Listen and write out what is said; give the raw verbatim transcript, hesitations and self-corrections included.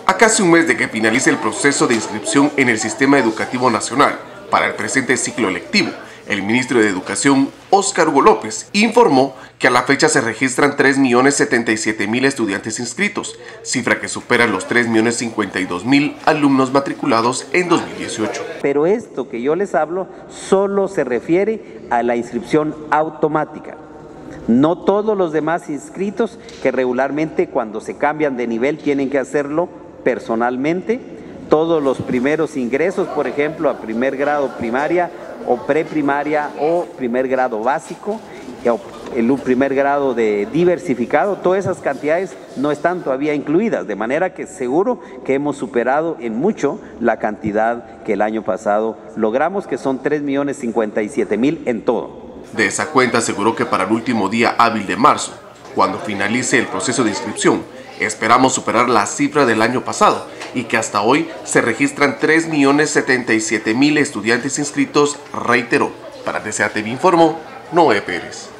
A casi un mes de que finalice el proceso de inscripción en el Sistema Educativo Nacional para el presente ciclo lectivo, el ministro de Educación, Óscar Hugo López, informó que a la fecha se registran tres millones setenta y siete mil estudiantes inscritos, cifra que supera los tres millones cincuenta y dos mil alumnos matriculados en dos mil dieciocho. Pero esto que yo les hablo solo se refiere a la inscripción automática. No todos los demás inscritos que regularmente cuando se cambian de nivel tienen que hacerlo personalmente. Todos los primeros ingresos, por ejemplo, a primer grado primaria o preprimaria o primer grado básico, o el primer grado de diversificado, todas esas cantidades no están todavía incluidas, de manera que seguro que hemos superado en mucho la cantidad que el año pasado logramos, que son tres millones cincuenta y siete mil en todo. De esa cuenta aseguró que para el último día hábil de marzo, cuando finalice el proceso de inscripción, esperamos superar la cifra del año pasado y que hasta hoy se registran tres millones setenta y siete mil estudiantes inscritos, reiteró. Para D C A T V informó Noé Pérez.